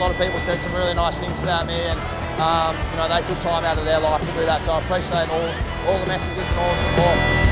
lot of people said some really nice things about me, and you know, they took time out of their life to do that. So I appreciate all the messages and all the support.